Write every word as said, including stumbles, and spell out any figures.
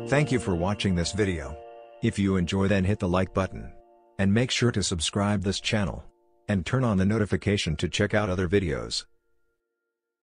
Thank you for watching this video. If you enjoy, then hit the like button. And make sure to subscribe this channel. And turn on the notification to check out other videos.